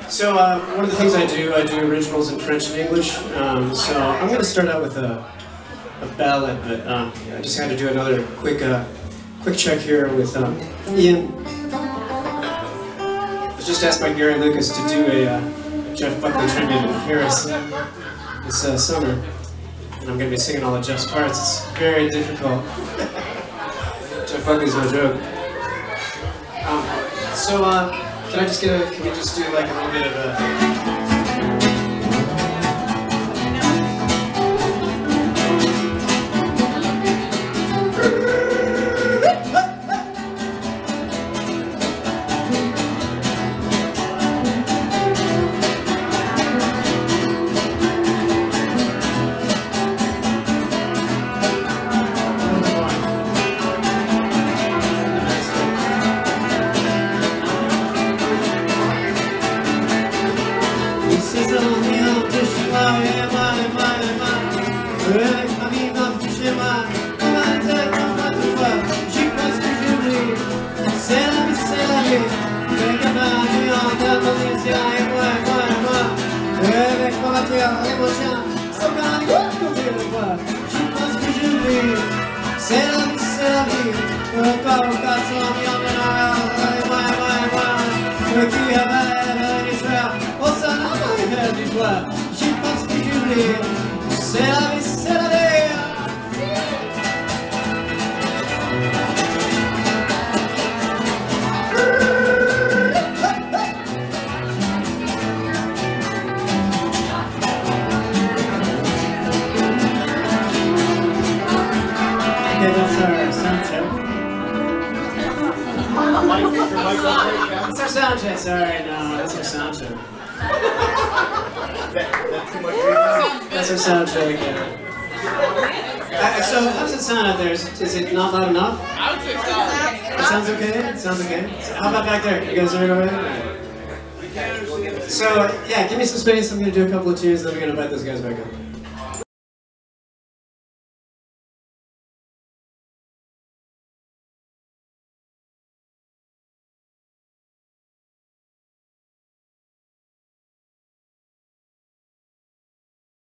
So one of the things I do originals in French and English. So I'm going to start out with a ballad, but I just had to do another quick check here with Ian. I was just asked by Gary Lucas to do a Jeff Buckley tribute in Paris this summer, and I'm going to be singing all of Jeff's parts. It's very difficult. Jeff Buckley's no joke. Can we just do like a little bit of a... That's our sound check. Sorry, no, that's our sound check. That's our sound check. So, how does it sound out there? Is it not loud enough? I would say it sounds okay. It sounds okay. So how about back there? You guys are all right? So, yeah, give me some space. I'm going to do a couple of tunes, then we're going to invite those guys back up.